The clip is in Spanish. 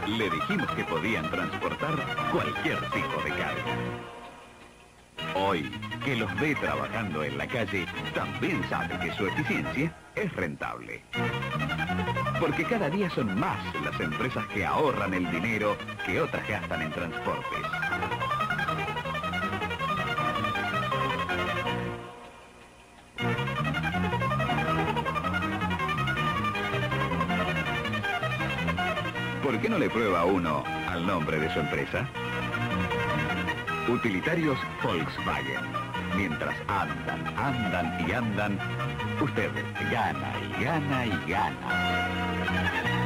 Le dijimos que podían transportar cualquier tipo de carga. Hoy, que los ve trabajando en la calle, también sabe que su eficiencia es rentable. Porque cada día son más las empresas que ahorran el dinero que otras gastan en transportes. ¿Por qué no le prueba uno al nombre de su empresa? Utilitarios Volkswagen. Mientras andan y andan, usted gana y gana y gana.